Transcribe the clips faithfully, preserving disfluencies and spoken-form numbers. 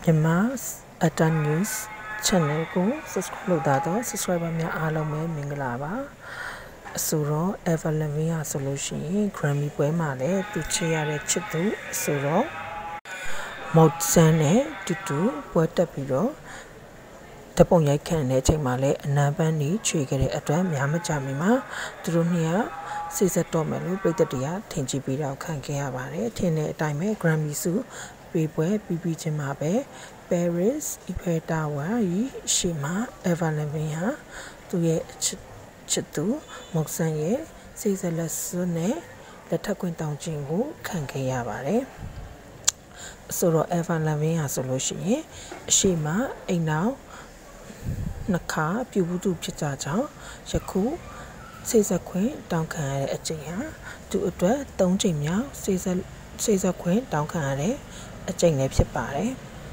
Myanmar's Atan News Channel ကို subscribe လုပ်တာတော့ subscriber များအားလုံးပဲမင်္ဂလာပါဆိုတော့ avrillavigne ဆိုလို့ရှိရင် Grammy ပွဲမှာလည်းသူချစ်ရတဲ့ချစ်သူဆိုတော့မောက်ဆန်းနဲ့တူတူပွဲတက်ပြီးတော့တပုံရိုက်ခံတဲ့အချိန်မှာလည်းအနံပန်းကြီးချွေခဲ့တဲ့အတွက်များမကြမီမှာသူတို့နှစ်ယောက်စိစက်တော့မယ်လို့ပြည်သက်တရားထင်ကြည့်ပြီးတော့ခံခဲ့ရပါတယ်ထင်တဲ့အတိုင်းပဲ Grammy ဆုပေးပွဲပြီးပြီးချင်းမှာပဲ Paris Eiffel Tower ကြီးရှေ့မှာ avrillavigne ဟာသူရဲ့ချစ်သူမောက်ဆန်းရဲ့စိစက်လက်စွပ်နဲ့လက်ထပ်ခွင့်တောင်းခြင်းကိုခံခဲ့ရပါတယ်ဆိုတော့ avrillavigne ဟာဆိုလို့ရှိရင်အရှိမအိမ်နောက်နှစ်ခါပြူဘူးသူဖြစ်ကြကြောင်းယခုစိစက်ခွင့်တောင်းခံရတဲ့အချိန်ဟာသူအတွက်သုံးချိန်မြောက်စိစက်စိစက်ခွင့်တောင်းခံရတဲ့အချိန်လည်းဖြစ်ပါတယ်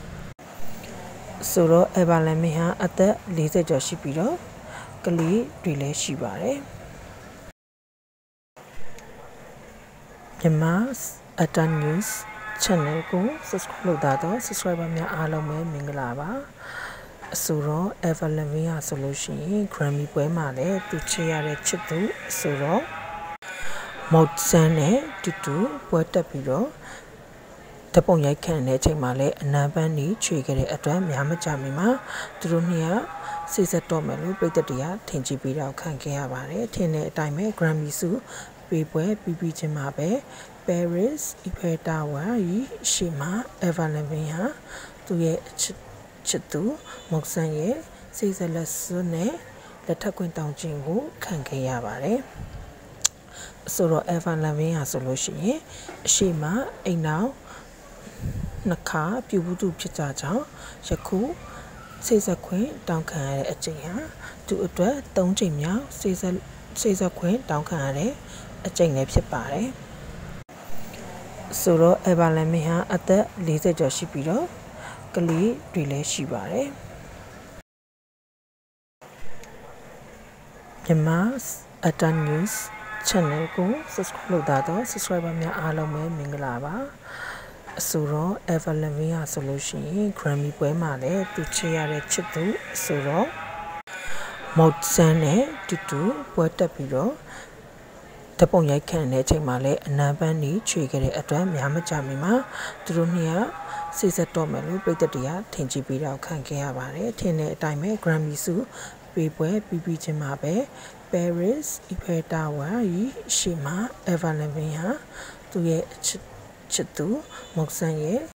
ဆိုတော့ avrillavigne ဟာအသက်၄၀ကျော်ရှိပြီးတော့ကလေးတွေလည်းရှိပါတယ်မြန်မာ Atan News Channel ကို subscribe လုပ်တာတော့ subscriber များအားလုံးပဲမင်္ဂလာပါဆိုတော့ avrillavigne ဆိုလို့ရှိရင် Grammy ပွဲမှာလည်းသူချစ်ရတဲ့ချစ်သူဆိုတော့မောက်ဆန်းနဲ့တူတူပွဲတက်ပြီးတော့တပုံရိုက်ခံတဲ့အချိန်မှာလည်းအနံပန်းကြီးချွေခဲ့တဲ့အတွက်များမကြမီမှာသူတို့နှစ်ယောက်စိစက်တော့မယ်လို့ပြည်သက်တရားထင်ကြည့်ပြီးတော့ခံခဲ့ရပါတယ်ထင်တဲ့အတိုင်းပဲ Grammy ဆုပေးပွဲပြီးပြီးချင်းမှာပဲ Paris Eiffel Tower ကြီးရှေ့မှာ avrillavigne ဟာသူရဲ့ချစ်သူမောက်ဆန်းရဲ့စိစက်လက်စွပ်နဲ့လက်ထပ်ခွင့်တောင်းခြင်းကိုခံခဲ့ရပါတယ်ဆိုတော့ avrillavigne ဟာဆိုလို့ရှိရင်အရှိမအိမ်နောက်နှစ်ခါပြူဘူးသူဖြစ်ကြကြောင်းယခုစိစက်ခွင့်တောင်းခံရတဲ့အချိန်ဟာသူအတွက်သုံးချိန်မြောက်စိစက်စိစက်ခွင့်တောင်းခံရတဲ့အချိန်လည်းဖြစ်ပါတယ်ဆိုတော့ avrillavigne ဟာအသက်၄၀ကျော်ရှိပြီးတော့ကလေးတွေလည်းရှိပါတယ်မြန်မာ Atan News Channel ကို subscribe လုပ်တာတော့ subscriber များအားလုံးပဲမင်္ဂလာပါဆိုတော့ avrillavigne ဟာဆိုလို့ရှိရင် Grammy ပွဲမှာလည်းသူချစ်ရတဲ့ချစ်သူဆိုတော့မောက်ဆန်းနဲ့တူတူပွဲတက်ပြီးတော့တပုံရိုက်ခံတဲ့အချိန်မှာလည်းအနံပန်းကြီးချွေခဲ့တဲ့အတွက်များမကြမီမှာသူတို့နှစ်ယောက်စိစက်တော့မယ်လို့ပြည်သက်တရားထင်ကြည့်ပြီးတော့ခံခဲ့ရပါတယ်ထင်တဲ့အတိုင်းပဲ Grammy ဆုပေးပွဲပြီးပြီးချင်းမှာပဲ Paris Eiffel Tower ကြီးရှေ့မှာ avrillavigne ဟာသူရဲ့ချစ်သူမောက်ဆန်းရဲ့